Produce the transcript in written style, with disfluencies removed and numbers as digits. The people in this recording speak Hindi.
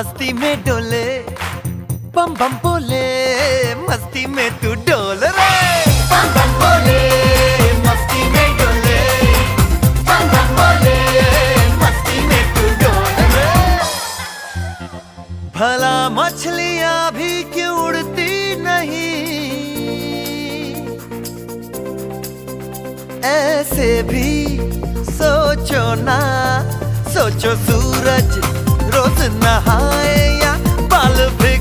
मस्ती में डोले, बम बम बोले, मस्ती में तू डोल रे। बम बम बोले, मस्ती में डोले, बम बम बोले, मस्ती में तू डोल रे। भला मछलियां भी क्यों उड़ती नहीं, ऐसे भी सोचो ना। सोचो सूरज रोज नहाए या बाल भी